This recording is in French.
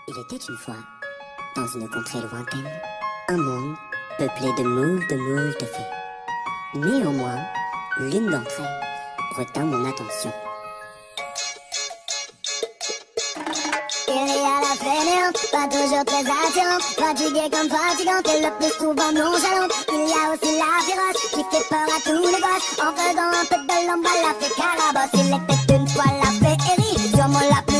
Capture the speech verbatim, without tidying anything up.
Il était une fois, dans une contrée lointaine, un monde peuplé de moules de moules de fées. Néanmoins, l'une d'entre elles retint mon attention. Il y a la fainéante, pas toujours très attirante, fatiguée comme fatigante et le plus souvent nonchalante. Il y a aussi la féroce qui fait peur à tous les gosses en faisant un peu de l'ombre à la fée carabosse. Il était une fois la féerie, sûrement la plus